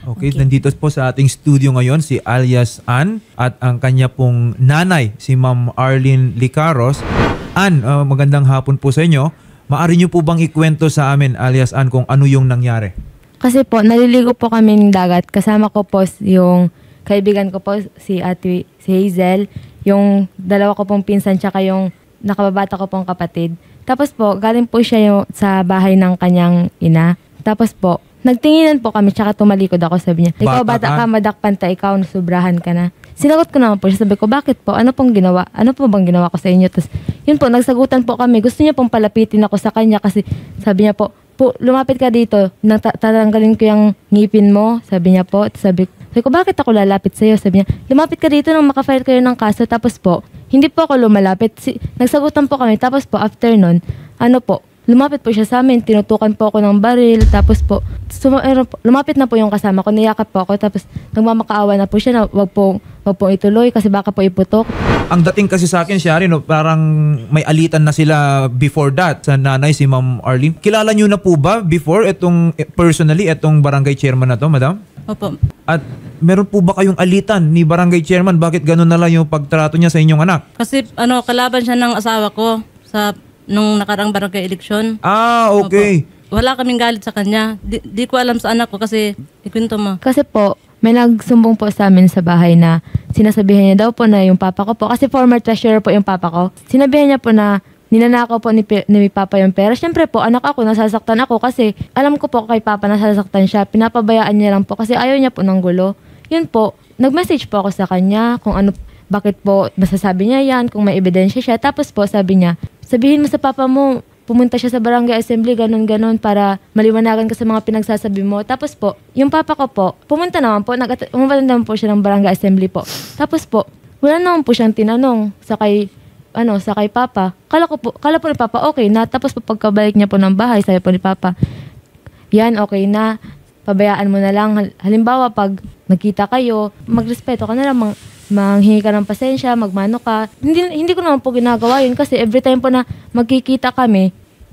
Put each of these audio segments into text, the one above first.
Okay, nandito po sa ating studio ngayon si alias Ann at ang kanya pong nanay, si Ma'am Arlene Licaros. Ann, magandang hapon po sa inyo. Maaari niyo po bang ikwento sa amin, alias Ann, kung ano yung nangyari? Kasi po, naliligo po kami ng dagat. Kasama ko po yung kaibigan ko po, si Hazel, yung dalawa ko pong pinsan, tsaka yung nakababata ko pong kapatid. Tapos po, galing po siya sa bahay ng kanyang ina. Tapos po, nagtinginan po kami, tsaka tumalikod ako, sabi niya. Ikaw bata ka, madakpan ta, ikaw, nasubrahan ka na. Sinagot ko naman po siya, sabi ko, bakit po? Ano pong ginawa? Ano po bang ginawa ko sa inyo? Tapos, yun po, nagsagutan po kami. Gusto niya pong palapitin ako sa kanya kasi sabi niya po, lumapit ka dito, tatanggalin ko yung ngipin mo, sabi niya po. Sabi ko, bakit ako lalapit sa'yo? Sabi niya, lumapit ka dito nang makafile kayo ng kaso. Tapos po, hindi po ako lumalapit. Nagsagutan po kami. Tapos po, after nun, lumapit po siya sa amin, tinutukan po ako ng baril, tapos po, lumapit na po yung kasama ko, niyakap po ako, tapos nagmamakaawa na po siya na wag pong ituloy kasi baka po iputok. Ang dating kasi sa akin, Shari, no, parang may alitan na sila before that sa nanay, si Ma'am Arlene. Kilala niyo na po ba before personally itong barangay chairman na to, madam? Opo. At meron po ba kayong alitan ni barangay chairman? Bakit ganun na lang yung pagtrato niya sa inyong anak? Kasi kalaban siya ng asawa ko nung nakarang barangay eleksyon. Ah, okay. Opo. Wala kaming galit sa kanya. Di ko alam sa anak ko kasi ikwento mo. Kasi po, may nagsumbong po sa amin sa bahay na sinasabihan niya daw po na yung papa ko po, kasi former treasurer po yung papa ko. Sinabihan niya po na ninanakaw po ni papa yung pera. Siyempre po, anak ako, nasasaktan ako kasi alam ko po kay papa nasasaktan siya. Pinapabayaan niya lang po kasi ayaw niya po ng gulo. Yun po, nag-message po ako sa kanya kung bakit po masasabi niya yan, kung may ebidensya siya. Tapos po sabi niya, sabihin mo sa papa mo, pumunta siya sa barangay assembly, ganun-ganun, para maliwanagan ka sa mga pinagsasabi mo. Tapos po, yung papa ko po, pumunta naman po po siya ng barangay assembly po. Tapos po, wala naman po siyang tinanong sa kay papa. Kala po ni papa, okay na. Tapos po, pagkabalik niya po ng bahay, sabi po ni papa, yan, okay na. Pabayaan mo na lang. Halimbawa, pag nagkita kayo, magrespeto ka na lang, manghingi ka ng pasensya, magmano ka. Hindi ko naman po ginagawa yun kasi every time po na magkikita kami,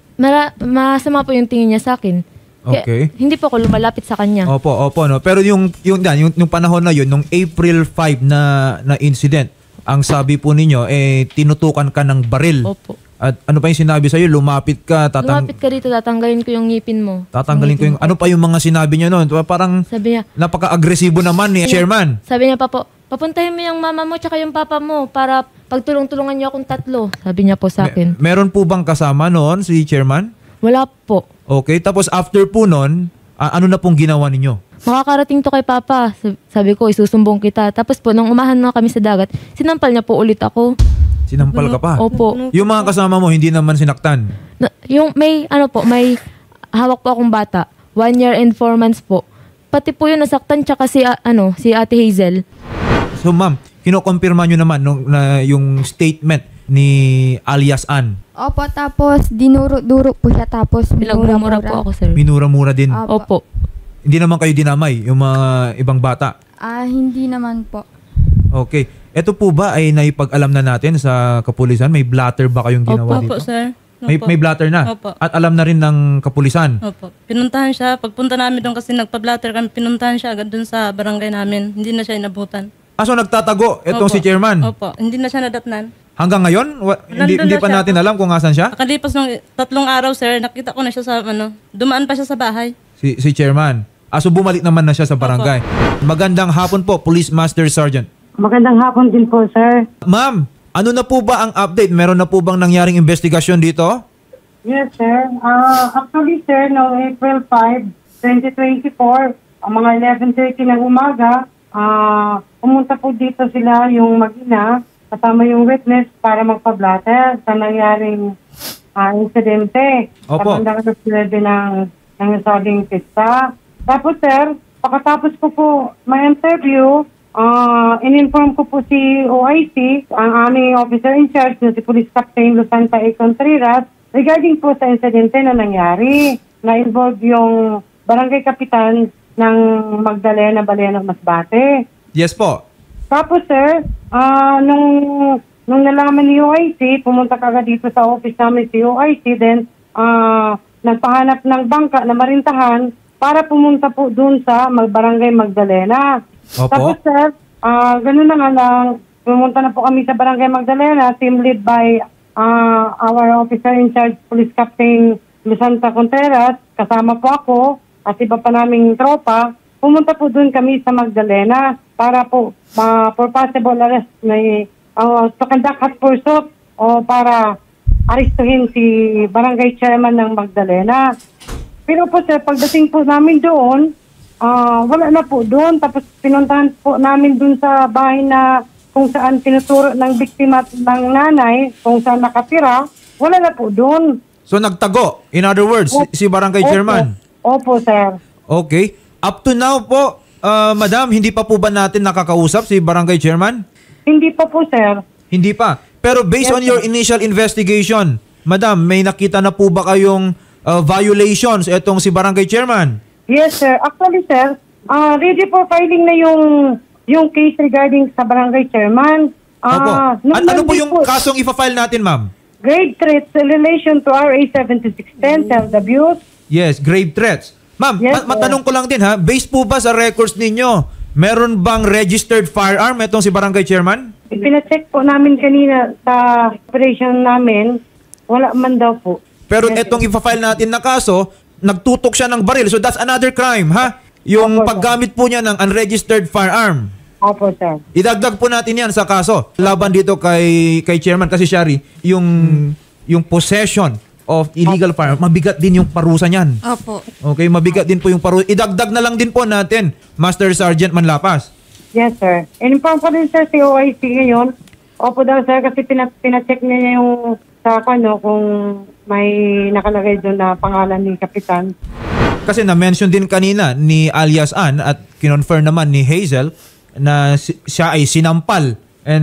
masama po yung tingin niya sa akin. Okay. Kaya, hindi po ako lumalapit sa kanya. Opo, no. Pero yung panahon na yun, nung April 5 na incident, ang sabi po ninyo, tinutukan ka ng baril. Opo. At ano pa yung sinabi sa'yo? Lumapit ka dito, tatanggalin ko yung ngipin mo. Tatanggalin ko yung... Ano pa yung mga sinabi niyo noon? Parang sabi niya, napaka-agresibo naman ni chairman. Sabi niya pa po, papuntahin mo yung mama mo tsaka yung papa mo para pagtulong-tulungan niyo akong tatlo. Sabi niya po sa akin. Meron po bang kasama noon si chairman? Wala po. Okay, tapos after po noon, ano na pong ginawa ninyo? Makakarating to kay papa. Sabi ko, isusumbong kita. Tapos po, nung umahan na kami sa dagat, sinampal niya po ulit ako. Sinampal ka pa? Opo. Yung mga kasama mo, hindi naman sinaktan? May hawak po akong bata. 1 year and 4 months po. Pati po yun nasaktan tsaka si Ate Hazel. So ma'am, kinokompirma nyo naman yung statement ni alias Ann? Opo, tapos dinuro-duro po siya, tapos Pinagmumura po ako, sir. Minura-mura din? Opo. Hindi naman kayo dinamay, yung mga ibang bata? Hindi naman po. Okay. Ito po ba ay naipag-alam na natin sa kapulisan? May blatter ba kayong ginawa dito? Opo, sir. May blatter na? Opo. At alam na rin ng kapulisan? Opo. Pinuntahan siya. Pagpunta namin doon kasi nagpa-blatter kami, pinuntahan siya agad doon sa barangay namin. Hindi na siya inabutan. So nagtatago itong si chairman? Opo. Hindi na siya nadatnan. Hanggang ngayon? Hindi pa natin alam kung asan siya? Nakalipas ng 3 araw, sir, nakita ko na siya sa dumaan pa siya sa bahay. Si chairman. So bumalik naman na siya sa barangay. Opo. Magandang hapon po, Police Master Sergeant. Magandang hapon din po, sir. Ma'am, ano na po ba ang update? Meron na po bang nangyaring investigasyon dito? Yes, sir. Actually, sir, noong April 5, 2024, ang mga 11:30 ng umaga, pumunta po dito sila yung mag-ina, kasama yung witness para magpa-blatter sa nangyaring insidente. Opo. Sa bandang ng nasabing pista. Tapos, sir, pagkatapos ko po may interview, in-inform ko po si OIC, ang aming officer in charge, si Police Captain Lucanta A. Contreras, regarding po sa insidente na nangyari, na involve yung barangay kapitan ng Magdalena, Balena, Masbate. Yes po. Tapos, sir, nung nalaman ni OIC, pumunta kagad dito sa office namin si OIC, then nagpahanap ng bangka na marintahan para pumunta po doon sa Barangay Magdalena. Opo. Tapos sir, ganun na nga lang, pumunta na po kami sa Barangay Magdalena, team lead by our officer in charge, Police Captain Lucanta Contreras, kasama po ako at iba pa naming tropa. Pumunta po doon kami sa Magdalena para po for possible arrest to conduct hot pursuit o para arestuhin si Barangay Chairman ng Magdalena. Pero po sir, pagdating po namin doon, wala na po doon. Tapos pinuntahan po namin doon sa bahay na kung saan tinuturo ng biktima ng nanay, kung saan nakatira, wala na po doon. So nagtago, in other words, si Barangay Chairman. Opo, sir. Okay. Up to now po, Madam, hindi pa po ba natin nakakausap si Barangay Chairman? Hindi pa po, sir. Hindi pa. Pero based on your initial investigation, Madam, may nakita na po ba kayong violations etong si Barangay Chairman? Yes, sir. Actually, sir, ready for filing na yung case regarding sa Barangay Chairman. Opo. Ano po Monday yung kasong ipa-file natin, ma'am? grave threats in relation to RA 7610, child abuse. Yes, grave threats. Ma'am, Yes, matanong ko lang din ha, based po ba sa records ninyo, meron bang registered firearm etong si Barangay Chairman? Pinacheck po namin kanina sa operation namin, wala man daw po. Pero etong ipa-file natin na kaso, nagtutok siya ng baril. So that's another crime, ha? Yung Opo, sir. paggamit po niya ng unregistered firearm. Opo, sir. Idagdag po natin yan sa kaso. Laban dito kay Chairman kasi Shari, yung possession of illegal firearm, mabigat din yung parusa niyan. Opo. Okay, mabigat din po yung parusa. Idagdag na lang din po natin, Master Sergeant Manlapas. Yes, sir. In-inform ko din, sir, si OIC ngayon. Opo daw, sir, kasi pinacheck niya yung sa kung may nakalagay doon na pangalan ni Kapitan. Kasi na-mention din kanina ni alias Ann at kinonfirm naman ni Hazel na siya ay sinampal.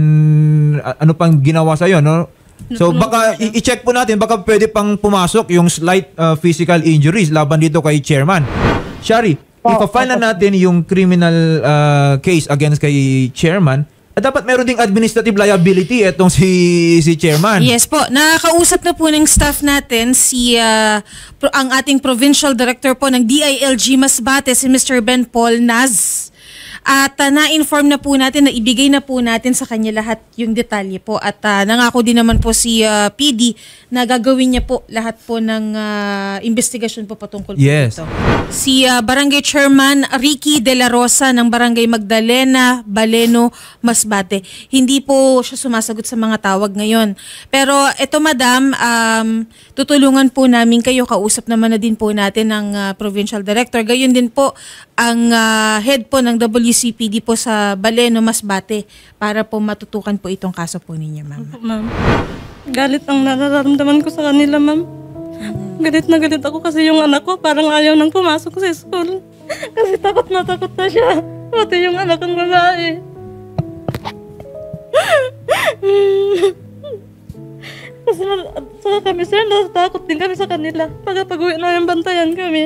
And ano pang ginawa sa'yo, no? So baka i-check po natin, baka pwede pang pumasok yung slight physical injuries laban dito kay Chairman. Shari, ipa-file na natin yung criminal case against kay Chairman. Dapat meron ding administrative liability etong si Chairman. Yes po. Nakakausap na po ng staff natin ang ating provincial director po ng DILG Masbate, si Mr. Ben Paul Naz. At na-inform na po natin, na ibigay na po natin sa kanya lahat yung detalye po. At nangako din naman po si PD na gagawin niya po lahat po ng investigasyon po patungkol po Yes. dito. Si Barangay Chairman Ricky De La Rosa ng Barangay Magdalena, Baleno, Masbate. Hindi po siya sumasagot sa mga tawag ngayon. Pero ito madam, tutulungan po namin kayo. Kausap naman na din po natin ng provincial director. Gayon din po ang head po ng WCPD po sa Baleno, Masbate para po matutukan po itong kaso po ninyo, ma'am. Ma'am, galit ang nararamdaman ko sa kanila, ma'am. Galit na galit ako kasi yung anak ko parang ayaw nang pumasok sa school. Kasi takot na siya. Pati yung anak ng babae. Kasi saka kami, sir, natatakot din kami sa kanila. Pag-uwi na yung bantayan kami.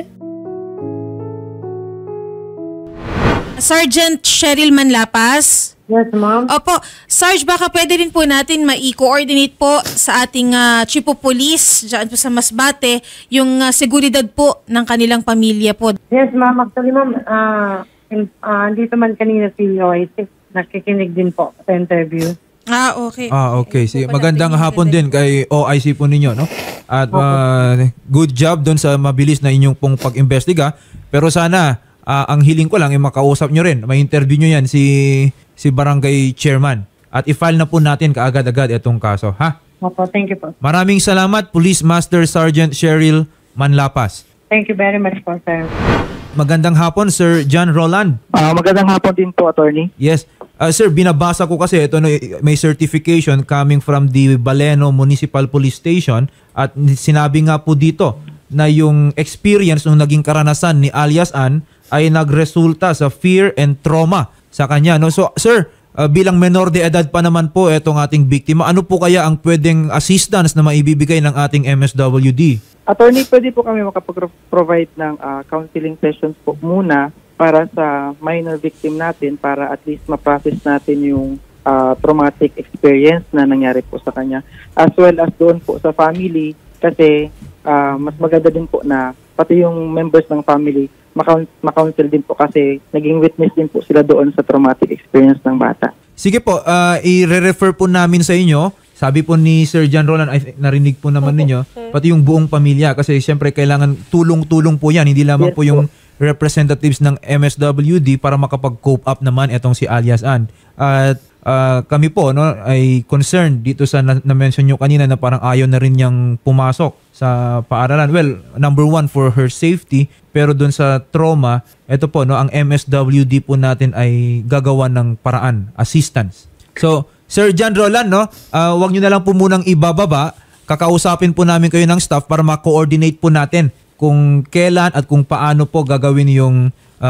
Sergeant Cheryl Manlapas. Yes, ma'am. Opo, Sarge, baka pwede rin po natin ma-coordinate po sa ating Chief of Police dyan po sa Masbate yung seguridad po ng kanilang pamilya po. Yes, ma'am. Actually, ma'am, dito man kanina si OIC. Nakikinig din po sa interview. Okay. Okay. Sige, magandang hapon din kay OIC po ninyo, no? At good job doon sa mabilis na inyong pong pag-imbestiga. Pero sana, ang hiling ko lang ay makausap nyo rin. May interview nyo yan si Barangay Chairman. At i-file na po natin kaagad-agad itong kaso, ha? Opo, thank you po. Maraming salamat, Police Master Sergeant Cheryl Manlapas. Thank you very much po, sir. Magandang hapon, Sir John Roland. Magandang hapon din po, attorney. Yes. Sir, binabasa ko kasi ito, may certification coming from the Baleno Municipal Police Station at sinabi nga po dito na yung experience nung naging karanasan ni alias Ann ay nagresulta sa fear and trauma sa kanya. No? So, sir, bilang menor de edad pa naman po itong ating biktima, ano po kaya ang pwedeng assistance na maibibigay ng ating MSWD? Attorney, pwede po kami makapag-provide ng counseling sessions po muna para sa minor victim natin para at least ma-process natin yung traumatic experience na nangyari po sa kanya. As well as doon po sa family kasi mas maganda din po na pati yung members ng family makounsel din po kasi naging witness din po sila doon sa traumatic experience ng bata. Sige po, i-refer po namin sa inyo. Sabi po ni Sir John Roland, narinig po naman ninyo, pati yung buong pamilya kasi siyempre kailangan tulong-tulong po yan. Hindi lamang Yes po yung representatives ng MSWD para makapag-cope up naman itong si alias Ann. At kami po ay concerned dito sa na-mention nyo kanina na parang ayaw na rin niyang pumasok sa paaralan. Well, number one for her safety, pero dun sa trauma, ito po ang MSWD po natin ay gagawa ng paraan, assistance. So, Sir John Roland, wag nyo na lang po munang ibababa. Kakausapin po namin kayo ng staff para ma-coordinate po natin kung kailan at kung paano po gagawin yung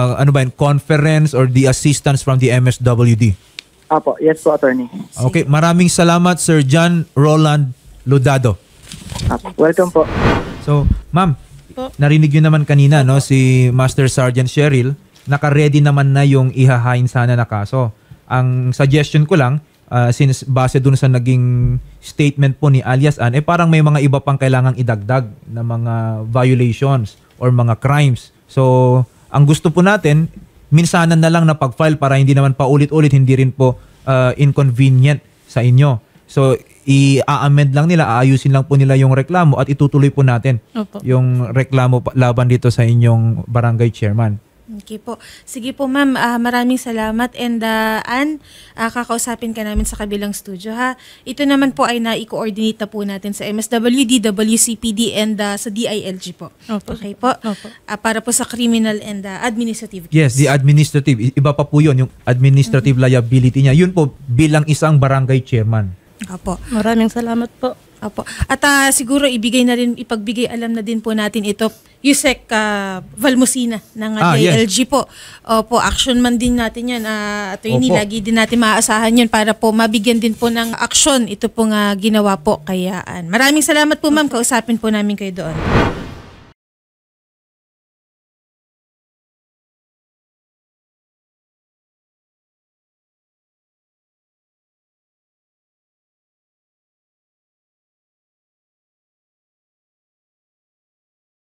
conference or the assistance from the MSWD. Apo, yes po, attorney. Okay, maraming salamat Sir John Roland Lodado. Apo, welcome po. So, ma'am, narinig nyo naman kanina si Master Sergeant Cheryl, naka-ready naman na yung ihahain sana na kaso. Ang suggestion ko lang, since base dun sa naging statement po ni alias Ann, parang may mga iba pang kailangang idagdag na mga violations or mga crimes. So, ang gusto po natin, minsanan na lang na pag-file para hindi naman paulit-ulit, hindi rin po inconvenient sa inyo. So, i-amend lang nila, aayusin lang po nila yung reklamo at itutuloy po natin yung reklamo laban dito sa inyong barangay chairman. Okay po. Sige po ma'am, maraming salamat and Ann, kakausapin ka namin sa kabilang studio ha. Ito naman po ay na-coordinate na po natin sa MSWD, WCPD and sa DILG po. Okay po? Para po sa criminal and administrative case. Yes, the administrative. Iba pa po yun, yung administrative liability niya. Yun po bilang isang barangay chairman. Opo. Maraming salamat po. Opo. At siguro ipagbigay alam na din po natin ito, Yusek Valmosina ng DILG po. Opo, action man din natin yan. Attorney, lagi din natin maaasahan yun para po mabigyan din po ng action ito pong ginawa po kayaan. Maraming salamat po ma'am, kausapin po namin kayo doon.